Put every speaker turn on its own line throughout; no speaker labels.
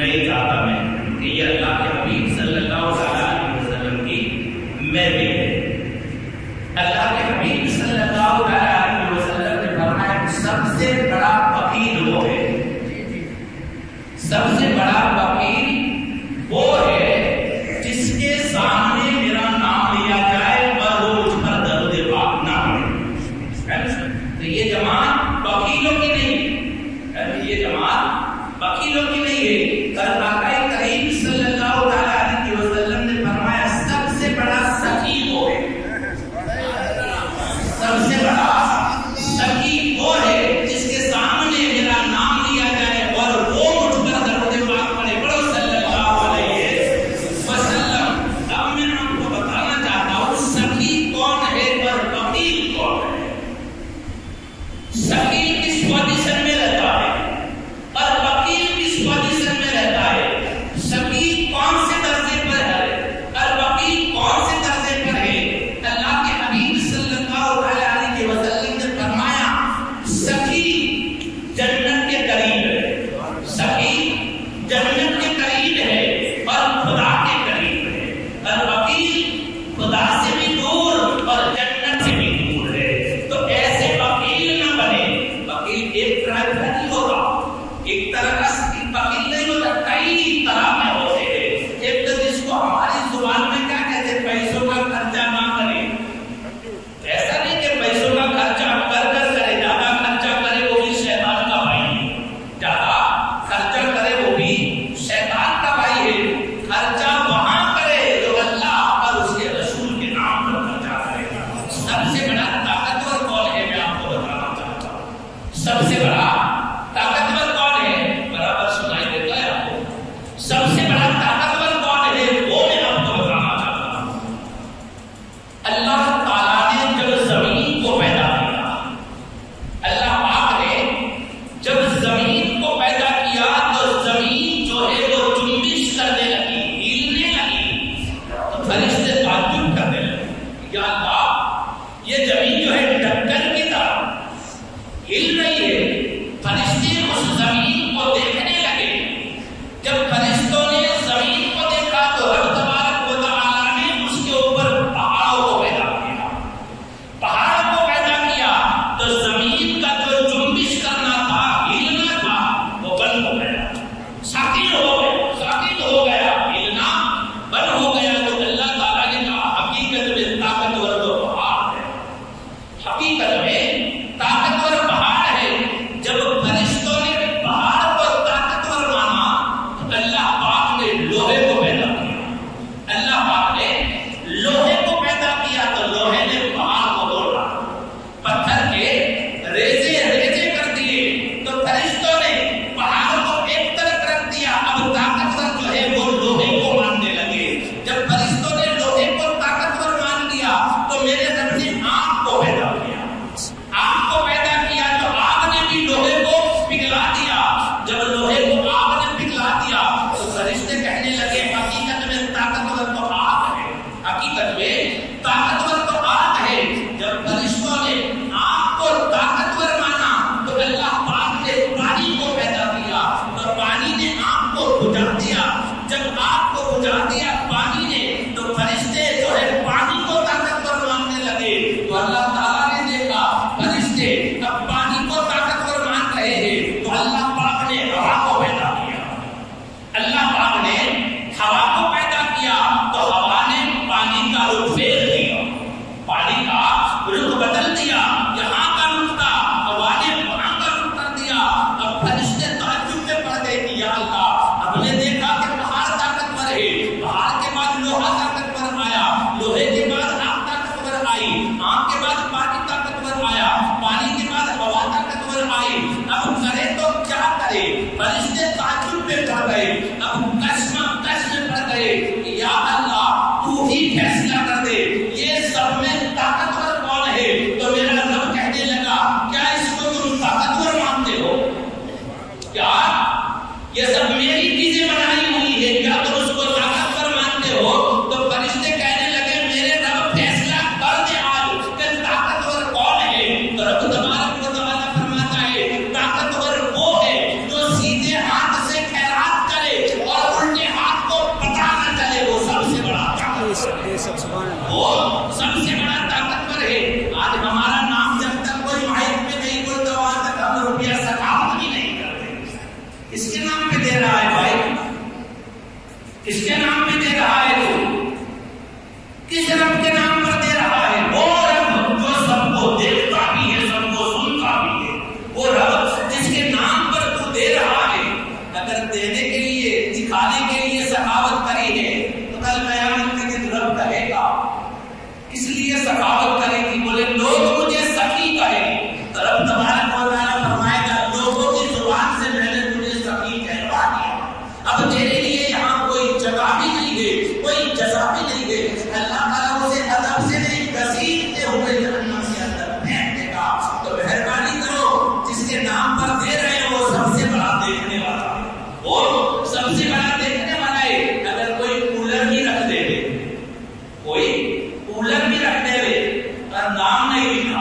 نہیں چاہتا میں کہ یہ اللہ کے حبیب صلی اللہ علیہ وسلم کی محفل ہے. اللہ کے حبیب صلی اللہ علیہ وسلم نے فرمایا کہ سب سے بڑا بخیل وہ ہے, سب سے بڑا بخیل وہ ہے جس کے سامنے میرا نام لیا جائے اور وہ مجھ پر درود پاک نہ پڑے. تو یہ جماعت بخیلوں کی نہیں, یہ جماعت بخیلوں کی نہیں ہے. آقا کریم صلی اللہ علیہ وسلم نے فرمایا سب سے بڑا سخی وہ ہے, سب سے بڑا سخی وہ ہے جس کے سامنے میرا نام لیا جائے اور وہ مجھ پر درود پاک پڑے. پڑھو صلی اللہ علیہ وسلم. اب میں آپ کو بتانا چاہتا ہوں سخی کون ہے اور بخیل کون ہے. سخی کس پوزیشن میں رہتا ہے اور بخیل کس پوزیشن میں رہتا ہے. سخی کون سے درجے پر ہے اور بخیل کون سے درجے پر ہے. اللہ کے حبیب صلی اللہ علیہ وسلم نے فرمایا سخی جنت کے قریب ہے, سخی جنت کے قریب ہے اور خدا کے قریب ہے, اور بخیل خدا سے بھی دور اور جنت سے بھی دور ہے. تو ایسے بخیل نہ بنے. بخیل ایک طرح کا نہیں ہوگا, ایک طرح کا بخیل نہیں ہوتا, کئی طرح میں ہوتے ہیں. ایک تو جس کو ہماری زبان میں کیا کہتے ہیں, پیسوں کا خرچہ نہ کرے. ایسا نہیں کہ پیسوں کا خرچہ کر کرے, زیادہ خرچہ کرے وہ بھی شیطان کا بھائی ہے, زیادہ خرچہ کرے وہ بھی شیطان کا بھائی ہے. خرچہ وہاں کرے جو اللہ اور اس کے رسول کے نام پر خرچہ کرے. سب سے بڑا طاقتور کون ہے میں آپ کو بتانا چاہتا ہوں. سب سے بڑا طاقتور کون ہے, برابر سنائی دیتا ہے آپ کو. سب سے بڑا طاقتور کون ہے وہ میں آپ کو بتانا چاہتا ہوں. اللہ تعالیٰ نے جب زمین کو پیدا کیا, اللہ پاک نے جب زمین کو پیدا کیا تو زمین جو ہے وہ جنبش کرنے لگی, ہلنے لگی. تو فرشتے تعجب کرنے لگے, یا اللہ یہ زمین جو ہے ڈھکن کی طرح ہل رہی ہے. فرشتے اس زمین کو دیکھنے لگے. جب فرشتوں نے زمین کو دیکھا تو رب تبارک و تعالیٰ نے اس کے اوپر پہاڑوں کو پیدا کیا. پہاڑ کو پیدا کیا تو زمین کا جو جنبش کرنا تھا, ہلنا تھا, وہ بند ہو گیا, ساکن ہو گیا, ساکن ہو گیا, ہلنا بند ہو گیا. تو اللہ تعالیٰ نے کہا حقیقت میں طاقتور تو پہاڑ ہے, حقیقت میں طاقتور پہاڑ ہے. جب فرشتوں نے پہاڑ کو طاقتور مانا تو اللہ پاک نے لوہے کو پیدا کیا. اللہ پاک نے لوہے کو پیدا کیا تو لوہے نے پہاڑ کو توڑا, پتھر کے ریزے ریزے کر دیے. تو فرشتوں نے پہاڑ کو ایک طرف رکھ دیا. اب طاقتور جو ہے وہ لوہے کو ماننے لگے. جب فرشتوں نے لوہے کو طاقتور مان لیا تو میرے رب نے آگ کو پیدا کیا. آگ کو پیدا کیا تو آگ نے بھی لوہے کو پگھلا دیا. جب لوہے کو آگ نے پگھلا دیا تو فرشتے کہنے لگے حقیقت میں طاقتور تو آگ ہے, حقیقت میں طاقتور تو آگ ہے. جب فرشتوں نے آگ کو طاقتور مانا تو اللہ پاک نے پانی کو پیدا کیا اور پانی نے آگ کو بجھا دیا. جب آگ کو بجھا دیا پانی نے تو فرشتے جو ہے پانی کو طاقتور ماننے لگے. تو اللہ تعالیٰ نے دیکھا فرشتے اب پانی کو طاقتور مان رہے ہیں تو اللہ پاک نے ہوا کو پیدا کیا. اللہ پاک نے ہوا کو پیدا کیا تو ہوا نے پانی کا رخ پھیر دیا, پانی کا رخ بدل دیا. یہاں کا رخ تھا, ہوا نے وہاں کا رخ کر دیا. اب فرشتے تعجب میں پڑ گئے کہ یا اللہ ہم نے دیکھا کہ پہاڑ طاقتور ہے, پہاڑ کے بعد لوہا طاقتور آیا, لوہے کے بعد آگ طاقتور آئی, آگ کے بعد پانی طاقتور آیا, پانی کے بعد ہوا طاقتور آئی. اب کرے تو کیا کرے. فرشتے تعجب میں پڑ گئے, اب کشم میں پڑ گئے. یا اللہ تو ہی فیصلہ کر دے, یہ سب میں طاقتور کون ہے. تو میرا رب کہنے لگا کیا اس کو تم طاقتور مانتے ہو, کیا یہ سب میری چیزیں بنائی ہوئی ہے, کیا تم اس کو طاقتور مانتے ہو. تو فرشتے کہنے لگے میرے رب فیصلہ کر دے آج کہ طاقتور کون ہے. تو رب تبارک و تعالیٰ فرماتا ہے طاقتور وہ ہے جو سیدھے ہاتھ سے خیرات کرے کس کے نام پہ دے رہا ہے بھائی؟ کس کے نام پہ دے رہا ہے تو؟ کس رب کے نام پر دے رہا ہے؟ وہ رب جو سب کو دیکھتا بھی ہے، سب کو سنتا بھی ہے، وہ رب جس کے نام پر تو دے رہا ہے۔ اگر دینے کے لیے، دکھانے کے لیے سخاوت کری ہے تو کل قیامت کے دن رب کہے گا کس لیے سخاوت کرے گی؟ بولے لوگ مجھے سخی کہیں تو رب تبارک و تعالیٰ فرمائے گا لوگوں کی زبان سے میں نے تجھے سخی کہلوا دیا، اب تیرے لیے یہاں کوئی جگہ بھی نہیں ہے، کوئی جزا بھی نہیں ہے۔ اللہ تعالیٰ اسے ادب سے نہیں گھسیٹتے ہوئے جہنم کے اندر پھینک دے گا۔ تو مہربانی کرو، جس کے نام پر دے رہے ہیں وہ سب سے بڑا دیکھنے والا ہے، وہ سب سے بڑا دیکھنے والا ہے۔ اگر کوئی کولر بھی رکھ دے، کوئی کولر بھی رکھ دے اور نام نہیں لکھا،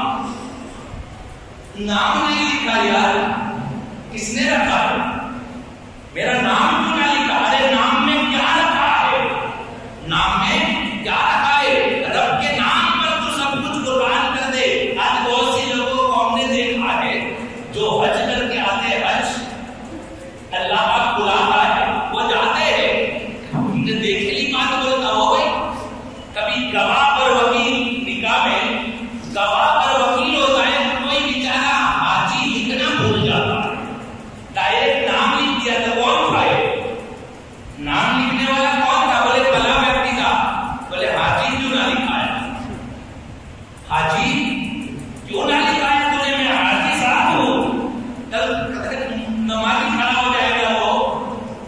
نام نہیں لکھا، یار کس نے رکھا ہے؟ میرا نام کیوں نہ لکھا؟ ارے نام میں کیا رکھا ہے؟ نام میں کیا رکھا ہے؟ رب کے نام پر تو سب کچھ قربان کر دے۔ آج بہت سی لوگوں کو ہم نے دیکھا ہے جو حج کر کے آتے ہیں، حج اللہ پاک بلاتا ہے وہ جاتے ہیں، ہم نے دیکھے لی بات بولتا ہو بھائی، کبھی گواہ پر وکیل، نکاح میں گواہ پر وکیل ہوتا ہے، کوئی بیچارہ حاجی لکھنا بھول جاتا ہے، ڈائریکٹ نام لکھ دیا تھا۔ کون تھا یہ نام لکھنے والا؟ کون تھا؟ بولے بلا ویکتی تھا۔ بولے حاجی کیوں نہ لکھا ہے؟ حاجی کیوں نہ لکھا ہے تجھے؟ میں حاجی صاحب ہوں۔ کل نمازی کھڑا ہو جائے گا، وہ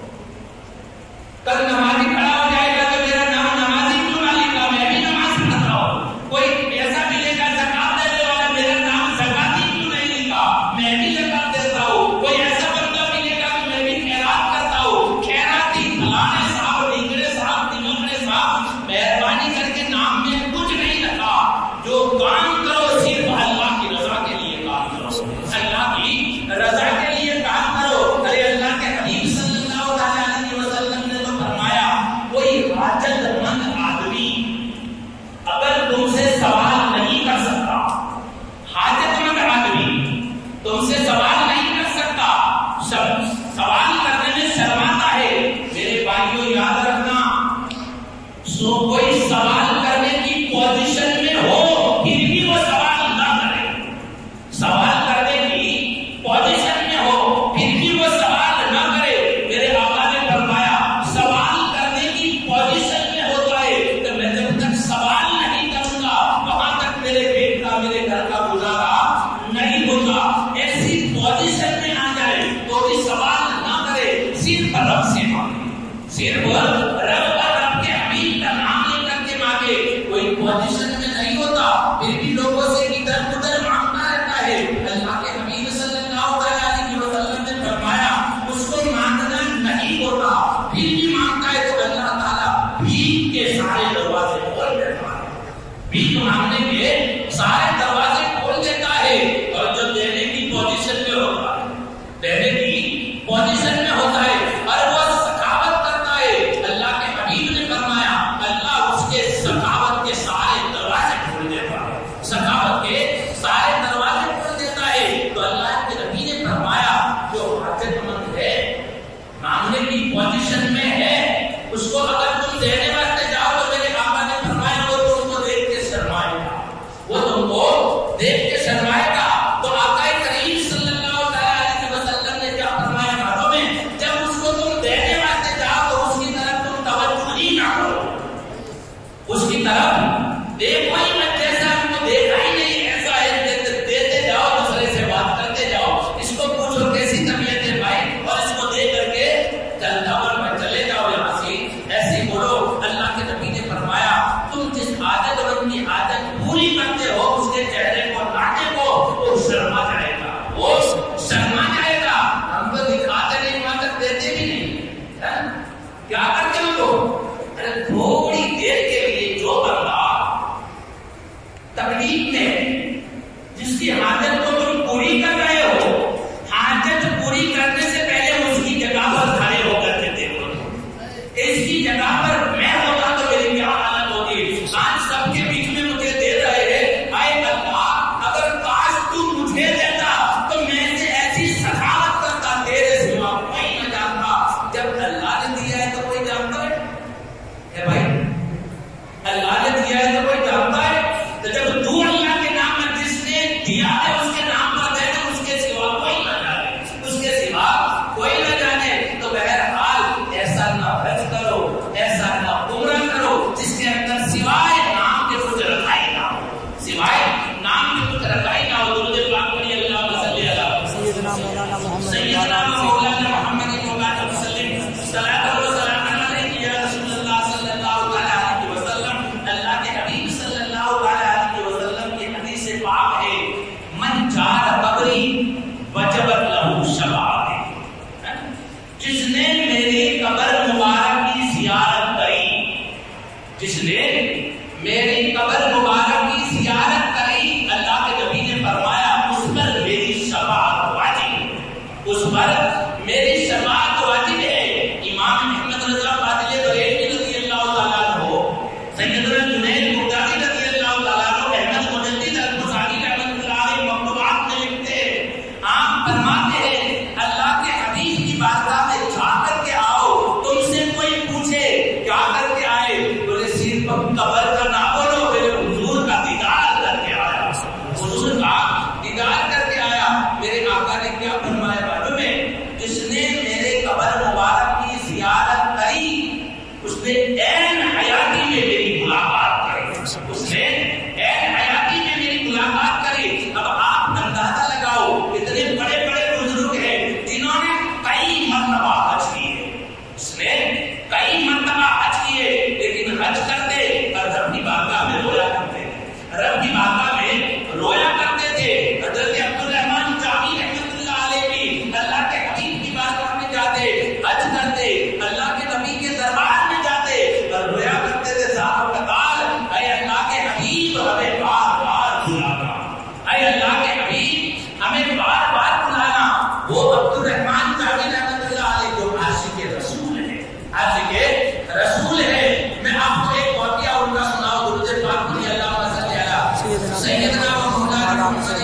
کل نمازی کھڑا ہو جائے گا تو میرا نام نمازی کیوں نہ لکھا؟ میں بھی نماز پڑھتا ہوں۔ کوئی ایسا ملے گا زکات دینے والا، میرا نام زکاتی کیوں نہیں لکھا؟ میں بھی زکات دیتا ہوں۔ کوئی ایسا بندہ ملے گا کہ میں بھی خیرات کرتا ہوں، خیراتی فلانے صاحب، ڈھیگڑے صاحب، تیمرے صاحب، مہربانی کر کے نام میں کچھ نہیں رکھا۔ جو کام کرو صرف اللہ کی رضا کے لیے کام کرو، اللہ کی رضا کے لیے کام کرو۔ ارے اللہ کے حبیب صلی اللہ علیہ وسلم نے تو فرمایا کوئی حاجت مند آدمی اگر تم سے سوال نہیں کر سکتا، حاجت مند آدمی تم سے سوال نہیں کر سکتا، سوال کرنے میں شرماتا ہے، میرے بھائیوں یاد رکھنا، سو کوئی سوال کرنے کی پوزیشن میں ہو پھر بھی وہ سوال نہ کرے، سوال کرنے کی پوزیشن میں ہو پھر بھی وہ سوال نہ کرے۔ میرے آقا نے فرمایا سوال کرنے کی پوزیشن میں ہوتا ہے تو میں جب تک سوال نہیں کروں گا وہاں تک میرے پیٹ کا، میرے گھر کا گزارا نہیں ہوگا۔ ایسی پوزیشن میں آ جائے تو بھی سوال نہ کرے، صرف رب سے مانگے، صرف رب کے حبیب کا نام لے کر کے مانگے۔ کوئی پوزیشن میں نہیں ہوتا پھر بھی لوگوں سے ادھر ادھر مانگتا رہتا ہے۔ اللہ کے حبیب صلی اللہ علیہ وسلم نے فرمایا اس کو مانگنا نہیں ہوتا پھر بھی مانگتا ہے تو اللہ تعالیٰ بھیک کے سارے دروازے کھول دیتا ہے، بھیک مانگنے کے سارے دروازے کھول دیتا ہے۔ اور جو دینے کی پوزیشن میں ہوتا ہے، دینے کی پوزیشن میں ہوتا ہے اور وہ سخاوت کرتا ہے، اللہ سیدنا مولانا محمد مولانا وسلم صلاۃ و سلام علیہ یا رسول اللہ صلی اللہ علیہ وسلم. اللہ کے حبیب صلی اللہ علیہ وسلم کی حدیث پاک ہے من جار قبری وجبت لہ شفاعتی. جس نے میری قبر مبارک کی زیارت کری، جس نے میری قبر مبارک کی زیارت کری، اللہ کے نبی نے فرمایا اس پر میری شفاعت واجب، اس پر میری شفاعت واجب ہے. امام احمد رضا قادری بریلوی رضی اللہ تعالیٰ عنہ، سیدنا جنید بغدادی رضی اللہ تعالیٰ عنہ، احمد مجدد البصری رحمۃ اللہ علیہ مکتوبات میں لکھتے ہیں، آپ فرماتے ہیں اللہ کے حبیب کی بارگاہ میں جا کر کے آؤ، تم سے کوئی پوچھے کیا کر کے آئے، بولے صرف قبر کا نہ بولو، میرے حضور کا دیدار کر کے آیا، حضور کا دیدار کر کے آیا. میرے آقا نے کیا فرمایا معلوم ہے؟ جس نے میرے قبر مبارک کی زیارت کری اس نے عین حیاتی میں میری ملاقات کری، اس نے عین حیاتی میں میری ملاقات کری. اب آپ اندازہ لگاؤ اتنے بڑے بڑے بزرگ ہیں جنہوں نے کئی مرتبہ حج کیے، اس نے کئی مرتبہ حج کیے، لیکن حج کرتے اور رب کی بارگاہ میں رویا کرتے تھے، رب کی بارگاہ میں رویا کرتے تھے. حضرت عبد الرحمن جامی رحمۃ اللہ علیہ بھی اللہ کے حبیب کی بارگاہ میں جاتے، حج کرتے، اللہ کے نبی کے دربار میں جاتے اور رویا کرتے تھے صاحب قطار، اے اللہ کے حبیب ہمیں بار بار بلانا، اے اللہ کے حبیب ہمیں بار بار بلانا. وہ عبد الرحمن جامی رحمۃ اللہ علیہ جو عاشق رسول ہے، عاشق رسول ہے. میں آپ کو ایک واقعہ ان کا سناؤں، درود پاک پڑھیے اللہم صلی علی سیدنا و مولانا محمد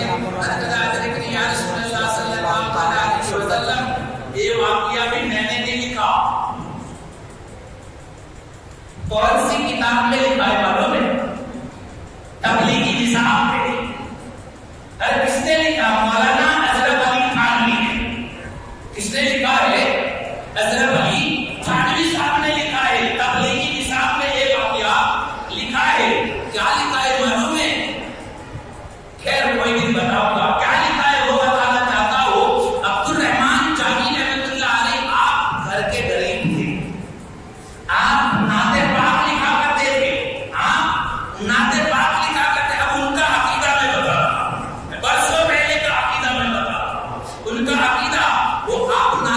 یا رسول اللہ صلی اللہ علیہ وسلم. یہ واقعہ بھی میں نے نہیں لکھا، کون سی کتاب میں لکھا ہے معلوم ہے؟ تبلیغی نصاب میں. اور کس نے لکھا؟ مولانا اشرف علی تھانوی نے. کس نے لکھا ہے؟ اشرف علی تھانوی صاحب نے لکھا ہے. تبلیغی نصاب میں یہ واقعہ لکھا ہے. کیا لکھا ہے معلوم ہے؟ خیر کوئی نہیں بتاؤں گا کیا لکھا ہے، وہ بتانا چاہتا ہوں. عبد الرحمن جامی رحمۃ اللہ علیہ آپ گھر کے غریب تھے، آپ نعت پاک لکھا کرتے تھے، آپ نعت پاک لکھا کرتے. اب ان کا عقیدہ میں بتا، برسوں پہلے کا عقیدہ میں بتا، ان کا عقیدہ وہ آپ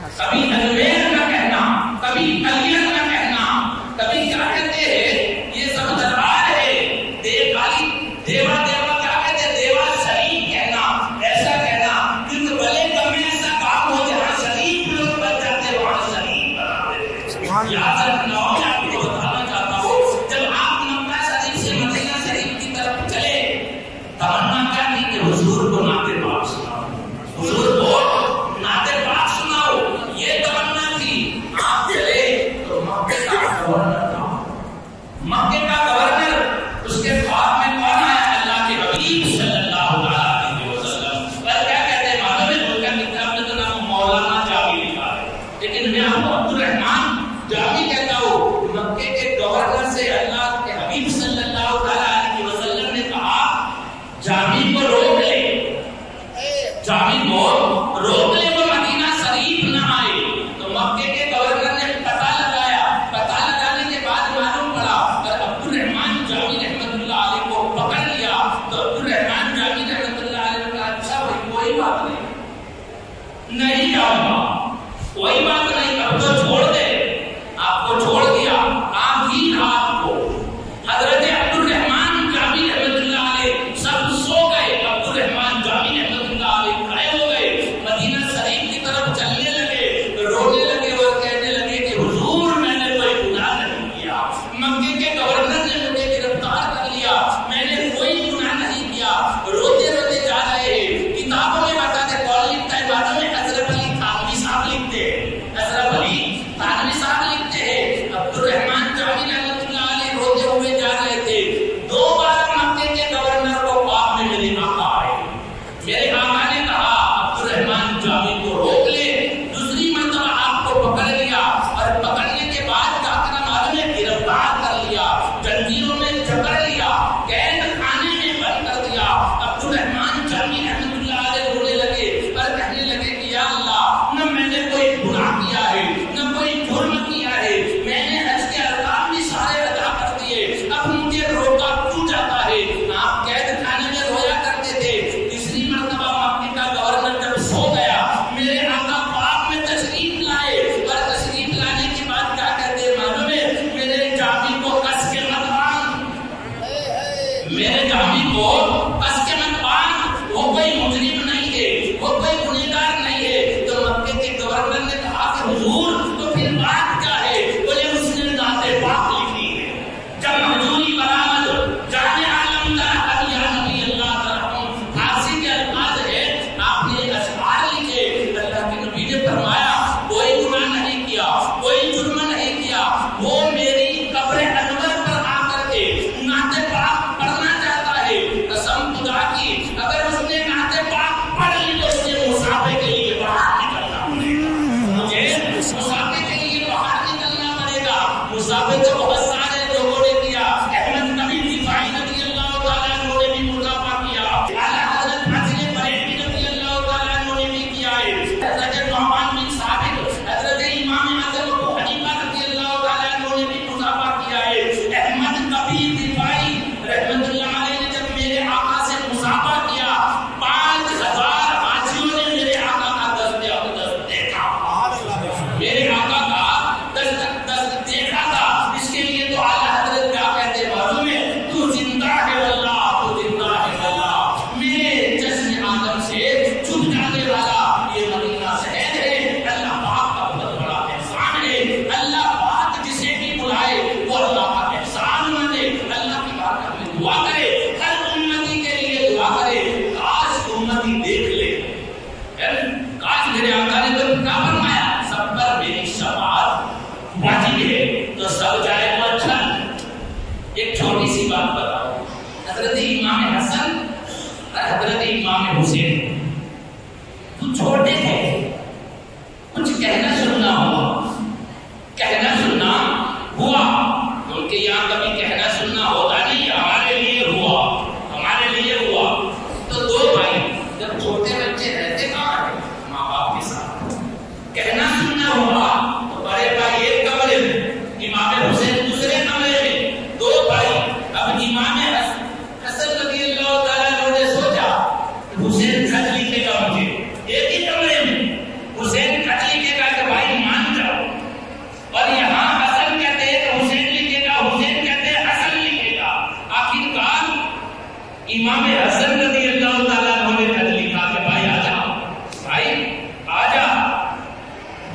کبھی اجمیر نہ کہنا، کبھی علیہ نہ کہنا، کبھی کیا کہتے ہیں یہ سب دربار ہے، دیوا کیا کہتے ہیں، دیوا شریف کہنا، ایسا کہنا، کیونکہ بلے کبھی ایسا کام ہو جہاں شریف لوگ بن جاتے وہاں شریف بنا دیتے۔ یاد رکھنا ہو، میں آپ کو بتانا چاہتا ہوں، جب آپ مکہ شریف سے مدینہ شریف کی طرف چلے، تمنا کیا نہیں کہ حضور کو نعت پاک سناؤ، حضور کو نعت پاک سناؤ، یہ تمنا تھی۔ آپ چلے تو مکے کا گورنر تھا، مکے کا گورنر، اس کے خواب میں کون آیا؟ اللہ کے حبیب صلی اللہ علیہ وسلم۔ پر کیا کہتے ہیں معلوم ہے، ان کا کتاب میں تو نام مولانا جامی لکھا ہے، لیکن میں آپ کو عبد الرحمان جامی کہتا ہوں۔ مکے کے گورنر سے اللہ کے حبیب صلی اللہ علیہ وسلم نے کہا جامی کو روک لے، جامی کو روک لے، وہ مدینہ شریف نہ آئے۔ تو مکے کے گورنر نے پتہ لگایا، پتہ لگانے کے بعد معلوم پڑا اور عبد الرحمان جامی رحمت اللہ علیہ کو پکڑ لیا۔ تو عبد الرحمان جامی رحمت اللہ علیہ نے کہا اچھا بھائی کوئی بات نہیں جاؤں گا، کوئی بات نہیں، اب تو چھوڑ دے، آپ کو چھوڑ دیا، کام ہی تھا آپ کو۔ حضرت عبد الرحمان جامی رحمت اللہ علیہ سب سو گئے، عبد الرحمان جامی رحمت اللہ علیہ کھڑے ہو گئے، مدینہ شریف کی طرف چلنے لگے، رونے لگے اور کہنے لگے کہ حضور میں نے کوئی گناہ نہیں کیا، مکے کے گورنر نے مجھے گرفتار کر لیا، میں نے کوئی گناہ نہیں کیا، روتے روتے جا رہے ہیں۔ کتابوں میں بتاتے کون لکھتا ہے بعد میں؟ حضرت علی تھانوی صاحب لکھتے ہیں، حضرت علی تھانوی صاحب لکھتے ہیں عبد الرحمان جامی رحمت اللہ علیہ روتے ہوئے جا رہے تھے، دو بار مکے کے گورنر کو خواب میں میرے آقا آئے، میرے آقا نے کہا عبد الرحمان جامی کو روک لے، دوسری مرتبہ آپ کو پکڑ لیا اور پکڑنے کے بعد کیا کرنا معلوم ہے؟ گرفتار کر لیا، زنجیروں میں جکڑ لیا، قید خانے میں بند کر دیا۔ عبد الرحمان جامی رحمت اللہ علیہ رونے لگے اور کہنے لگے کہ یا اللہ، نہ میں نے کوئی گناہ کیا ہے، نہ کوئی جرم کیا ہے، میں نے حج کے ارکان بھی سارے ادا کر دیے، اب مجھے روکا کیوں جاتا ہے؟ آپ قید خانے میں رویا کرتے تھے۔ تیسری مرتبہ مکے کا گورنر جب سو گیا، میرے آقا پاک میں تشریف لائے اور تشریف لانے کے بعد کیا کہتے ہیں معلوم ہے؟ میرے جامی کو کس کے مت باندھ، میرے جامی کو کس کے مت باندھ، وہ کوئی مجرم نہیں ہے، وہ کوئی گنہگار نہیں ہے۔ تو مکے کے گورنر نے کہا کہ حضور تو پھر بات کیا ہے؟ بولے اس نے نعت پاک لکھی ہے، جب حضوری برآمد جان عالم در یا نبی اللہ ترحم، فارسی کے الفاظ ہے، آپ نے اشعار لکھے، اللہ کے نبی نے فرمایا کوئی گناہ نہیں کیا، کوئی جرم نہیں کیا، وہ میری قبر انور پر آ کر کے نعت پاک پڑھنا چاہتا ہے، قسم خدا کی اگر اس نے نعت پاک پڑھ لی تو اسے مسافر کے لیے باہر نکلنا پڑے گا، مجھے مسافر کے لیے باہر نکلنا پڑے گا۔ مسافر تو بہت سارے لوگوں نے کیا، احمد نبی رفاعی رضی اللہ تعالیٰ عنہ نے بھی مسافہ کیا، اعلیٰ حضرت فاضل بریلوی رضی اللہ تعالیٰ عنہ نے بھی کیا ہے، حضرت نعمان بن ثابت، حضرت امام اعظم ابو حنیفہ رضی اللہ تعالیٰ عنہ نے بھی مسافہ کیا ہے۔ احمد نبی رفاعی رحمت اللہ علیہ نے جب میرے آقا سے مسافہ کیا، 5000 حاجیوں نے میرے آقا کا دست اقدس دیکھا، میرے آقا کا دست دیکھا تھا۔ اس کے لیے تو اعلیٰ حضرت کیا کہتے ہیں معلوم ہے؟ تو زندہ ہے واللہ، تو زندہ ہے واللہ، میرے جسم آدم سے چھپ جانے والا یہ مدینہ شہر ہے۔ اللہ پاک کا بہت بڑا احسان ہے، اللہ پاک جسے بھی بلائے وہ اللہ کا احسان مانے، اللہ کی بارگاہ میں دعا کرے، ہر امتی کے لیے دعا کرے، کاش امتی دیکھ لے، کاش میرے آقا نے تو کیا فرمایا؟ سب پر میری شفاعت واجب ہے تو سب جائے تو اچھا۔ ایک چھوٹی سی بات بتاؤ، حضرت امام حسن اور حضرت امام حسین کچھ چھوٹے تھے، کچھ کہنا سننا ہوا، کہنا سننا ہوا، ان کے یہاں کبھی کہنا سننا ہوتا نہیں، ہمارے لیے ہوا، ہمارے لیے ہوا۔ تو دو بھائی جب چھوٹے بچے رہتے کہاں؟ ماں باپ کے ساتھ، کہنا سننا ہوا تو بڑے بھائی ایک کمرے میں، امام حسین دوسرے کمرے میں، دو بھائی۔ اب امام حسن رضی اللہ تعالیٰ عنہ نے سوچا حسین خط لکھے گا مجھے، ایک ہی کمرے میں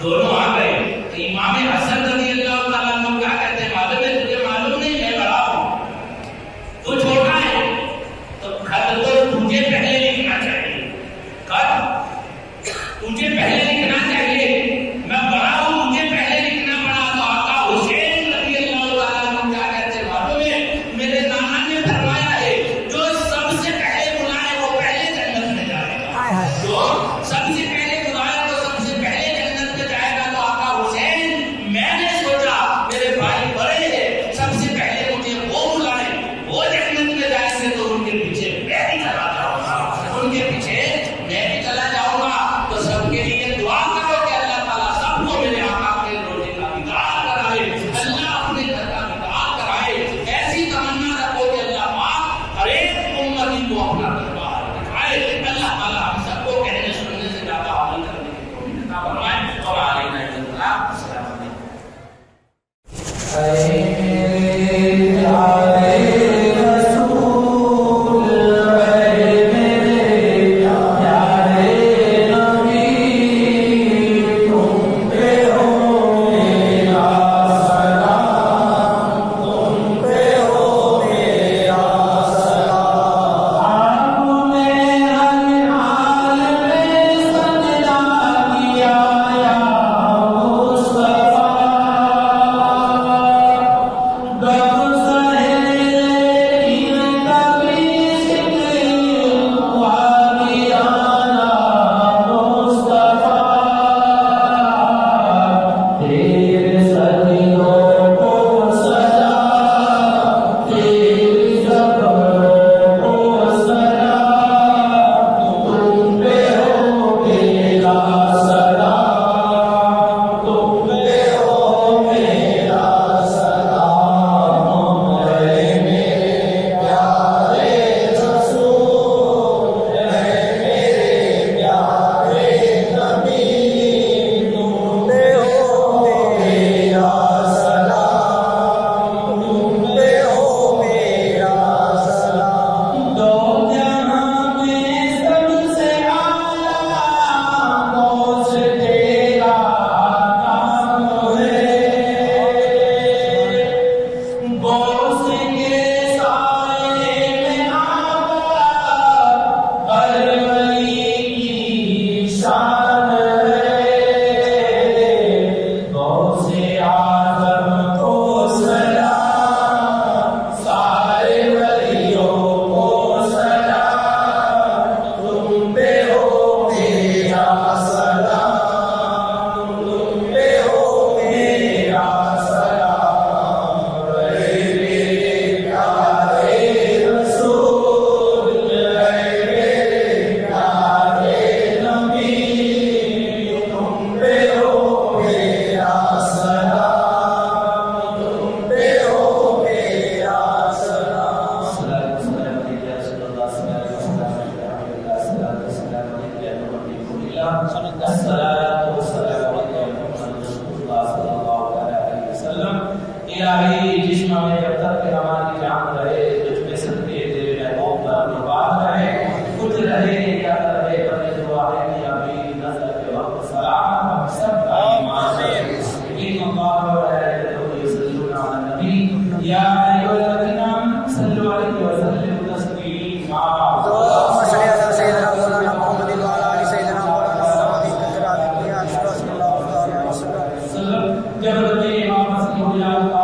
دونوں آ گئے. امام حسن رضی اللہ تعالیٰ عنہ کیا کہتے ہیں معلوم ہے تجھے معلوم نہیں میں بڑا ہوں تو چھوٹا ہے تو خط تو تجھے پہلے لکھنا چاہیے. خط تجھے پہلے لکھنا چاہیے. میں بڑا ہوں مجھے پہلے لکھنا پڑا. تو آقا حسین رضی اللہ تعالیٰ عنہ کیا کہتے ہیں معلوم ہے میرے نانا نے فرمایا ہے جو سب سے پہلے بلائے وہ پہلے جنت میں جائے گا. جو سب سے پہلے بلائے وہ سب سے پہلے جنت میں جائے گا. تو آقا حسین میں نے سوچا میرے بھائی بڑے ہیں سب سے پہلے مجھے وہ بلائے وہ جنت میں جائیں گے تو ان کے پیچھے میں بھی چلا جاؤں گا. ان کے پیچھے میں بھی چلا جاؤں گا. تو سب کے لیے دعا کرو کہ اللہ تعالیٰ سب کو میرے آقا کے روزے کا دیدار کرائے. اللہ اپنے گھر کا دیدار کرائے. ایسی تمنا رکھو کہ اللہ پاک ہر ایک امتی کو اپنا دربار دکھائے. اللہ تعالیٰ ہم سب کو کہنے سننے سے زیادہ عمل کرنے کی توفیق عطا فرمائے. اور علینا السلام. السلام علیکم.
الہی جسم میں جب تک کہ ہماری جان رہے تجھ میں صدقے تیرے محبوب کا نبات رہے کچھ رہے یا رہے بنے دعا ہے کہ ابھی نظر کے وقت سلام ہم سب کا ایمان ہے ان اللہ و ملائکتہ یصلون علی النبی یا ایھا الذین آمنوا صلوا علیہ وسلموا تسلیما اللهم صل علی سیدنا مولانا محمد و علی آل سیدنا مولانا محمد صلی اللہ علیہ وسلم. جب امام مسیح